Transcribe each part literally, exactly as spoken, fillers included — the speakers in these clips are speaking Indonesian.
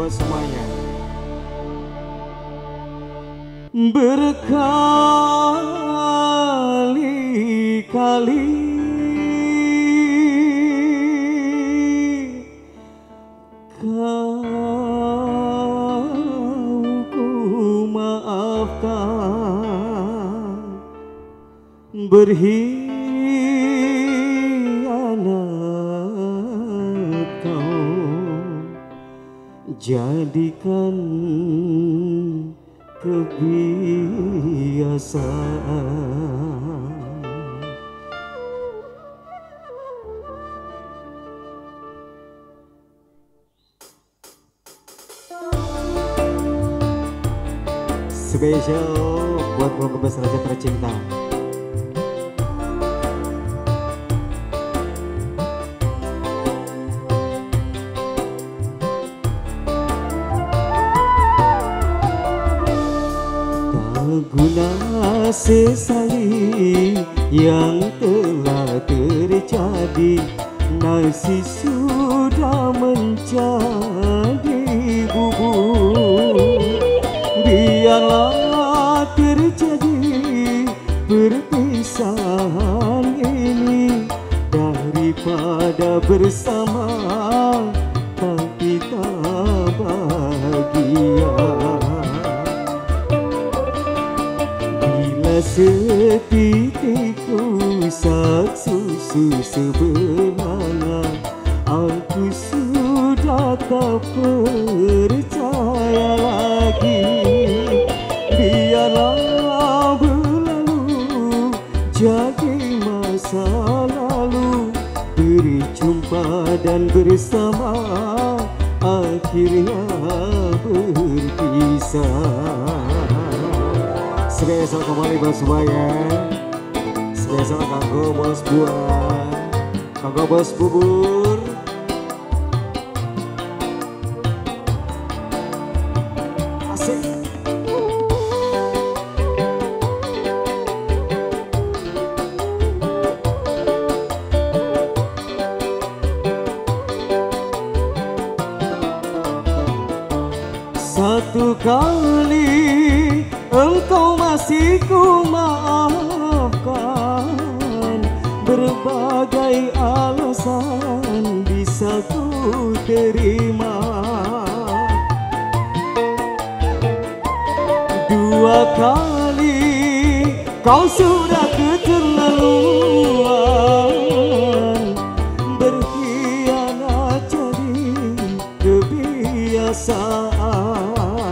buat semuanya. Berkali-kali kau ku maafkan, berkhianat kau jadikan kebiasaan. Spesial buat keluarga besar raja tercinta. Tak guna sesali yang telah terjadi, nasi sudah menjadi bubur. Biarlah terjadi perpisahan ini, daripada bersama tapi tak bahagia. Bila setitik rusak susu sebenarnya, aku sudah tak percaya lagi. Biarlah berlalu jadi masa lalu, berjumpa dan bersama akhirnya berpisah. Spesial kembali buat semuanya, spesial kanggo bos buah, kanggo bos bubur. Asik. Satu kali engkau masih ku maafkan, berbagai alasan bisa ku terima. Dua kali kau sudah keterlaluan, berkhianat jadi kebiasaan.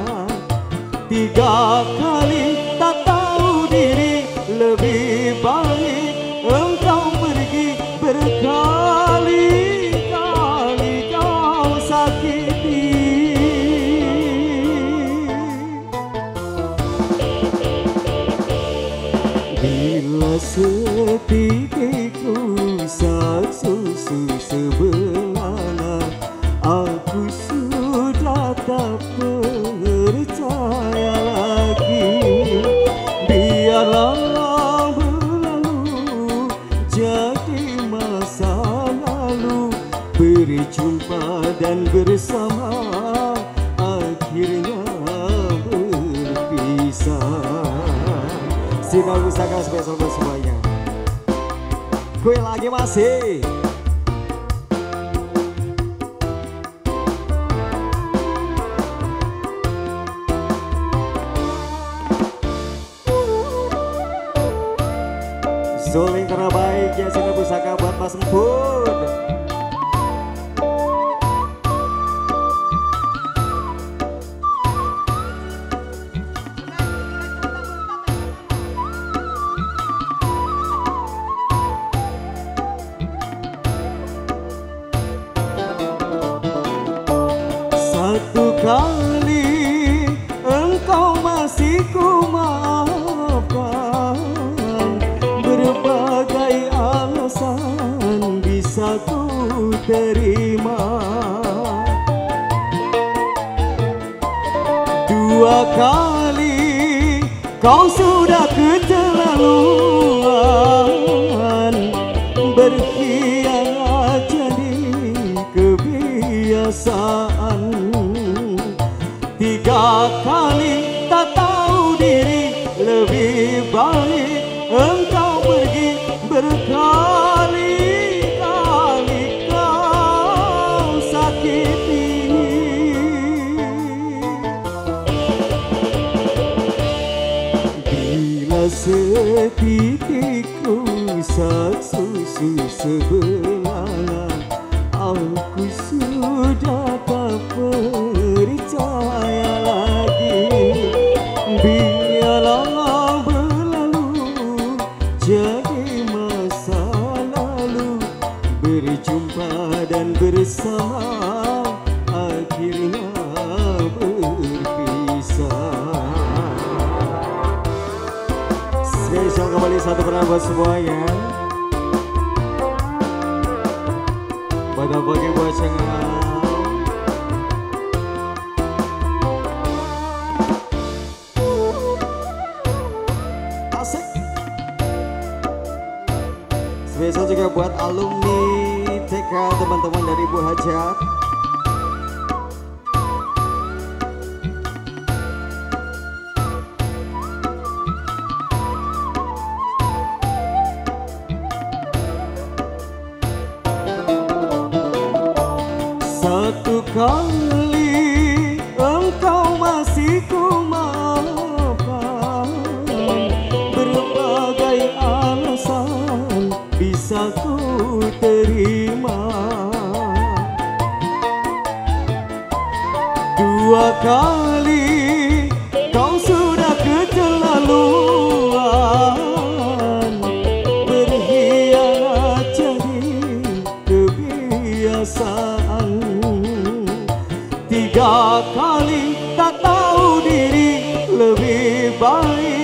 Tiga kali tak tahu diri, lebih baik engkau pergi. Berkali-kali kau sakiti, bila setitik rusak susu sebelana, aku sudah tak percaya lagi. Biarlah berlalu jadi masa lalu, berjumpa dan bersama akhirnya berpisah. Sinar Pusaka spesial buat semuanya. Gue lagi masih Zuling terbaik ya, Sinar Pusaka buat Mas Empun. Satu kali engkau masih ku maafkan, berbagai alasan bisa ku terima. Dua kali kau sudah keterlaluan, berkhianat jadi kebiasaan. tiga kali tak tahu diri, lebih baik engkau pergi. Berkali-kali kau sakiti, bila setitik rusak susu sebelah, aku sudah tak percaya lagi. Biarlah berlalu jadi masa lalu, berjumpa dan bersama akhirnya berpisah. Spesial kembali satu peran buat semuanya. Pada pagi buat cengang. Asik. Spesial juga buat alumni T K, teman-teman dari Bu Hajat. Satu kali engkau masih ku maafkan, berbagai alasan bisa ku terima. Dua kali kau sudah keterlaluan, berkhianat jadi kebiasaan. Tiga kali tak tahu diri, lebih baik